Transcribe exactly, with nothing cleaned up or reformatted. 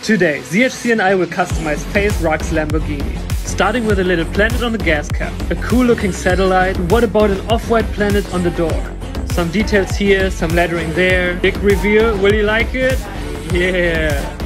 Today, Z H C and I will customize Face Rock's Lamborghini. Starting with a little planet on the gas cap, a cool looking satellite, what about an off-white planet on the door? Some details here, some lettering there, big reveal, will you like it? Yeah!